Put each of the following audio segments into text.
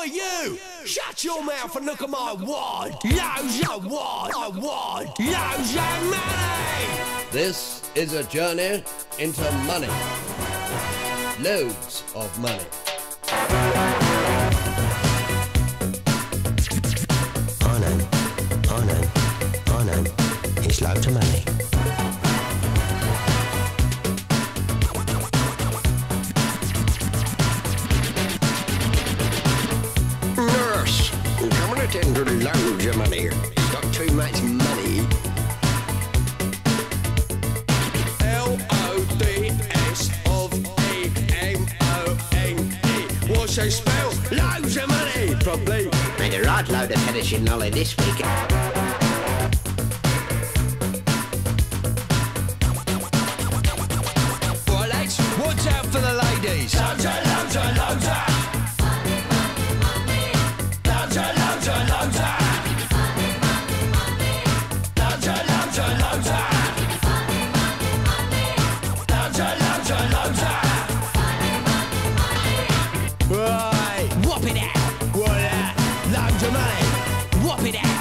you! Shut your mouth and look at my wad! Loads of wad! Loads of money! This is a journey into money. Loads of money. I know, it's loads of money. Nurse, come and attend to loads of money. He's got too much money. Loadsomone. What's they spell? Loads of money! Probably. Made a right load of finishing knowledge this week. Right, lads, what's out for the ladies? Loads of. Right, whop it out. What that? Loads of money. Whop it out.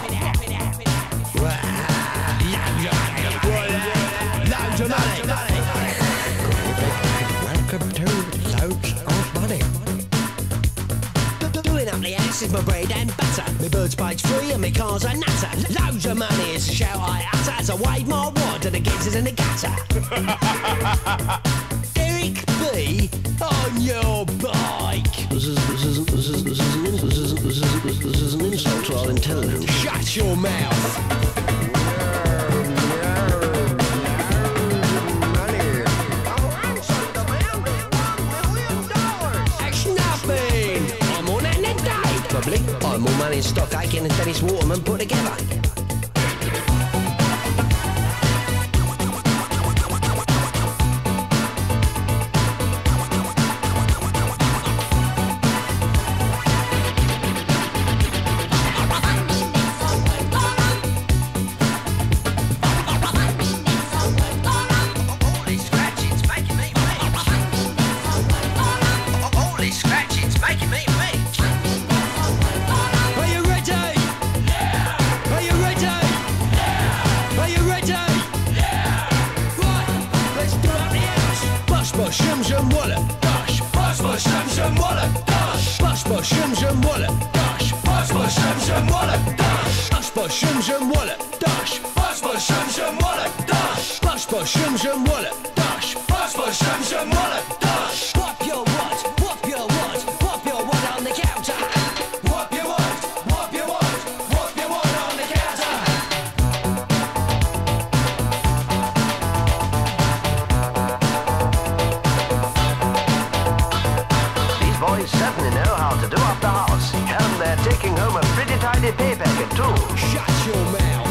Loads of money. Welcome to Loads of Money. Doing up the house is my bread and butter. My bird's page free and my car's a nutter. Loads of money is a shout I utter as I wave my wad and the gigs is in the gutter. Eric B on your bike. This is an insult to our intelligence. Shut your mouth. That's nothing. I'm on that in a day. Probably. I'm more money in stock Aiken and Dennis Waterman put together. Shum walla, dash. Bus shum walla, dash. Bus shum walla, dash. Bus shum walla, dash. Bus shum walla, dash. Bus shum walla, dash. Bus shum walla, dash. Bus shum walla, dash. Whop your what? Whop your what? Whop your what on the counter? Whop your what? Whop your what? Whop your what on the counter? Boys certainly know how to do up the house, and they're taking home a pretty tidy pay packet too. Shut your mouth.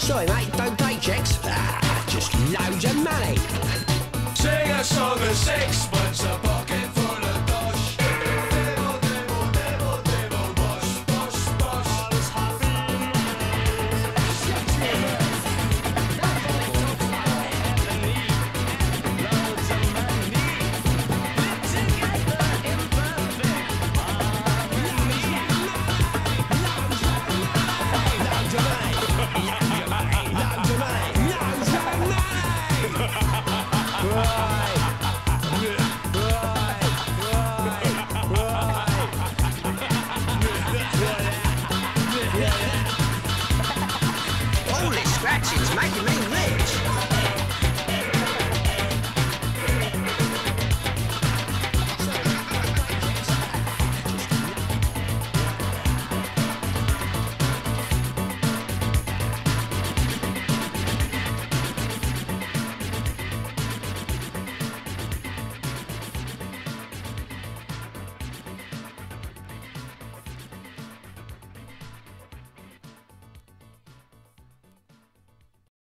Sorry, mate, don't take checks. Just loads of money. Sing a song of sex,